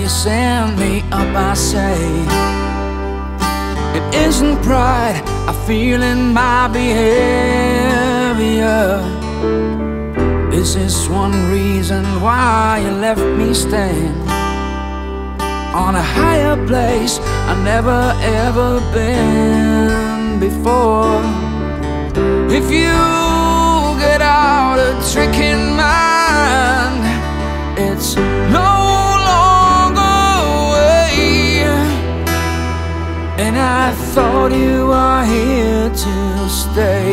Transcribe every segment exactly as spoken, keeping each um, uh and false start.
send me up, I say it isn't pride I feel in my behavior. This is one reason why you left me staying on a higher place I've never ever been before. If you get out a trick in mind, it's no longer away. And I thought you were here to stay.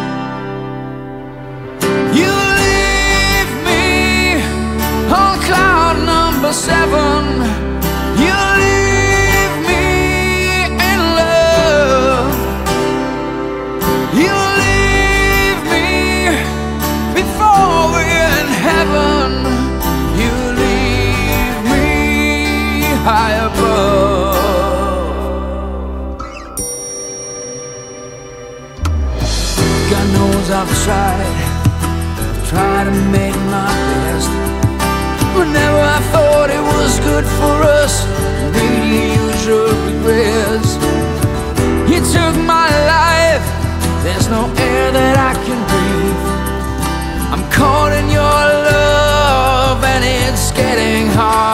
You leave me on cloud number seven. You leave me in love. You leave me before we're in heaven. You leave me high above. God knows I've tried, tried to make my best. Whenever I thought it was good for us, the usual regrets. You took my life, there's no air that I can breathe. I'm caught in your love and it's getting hard.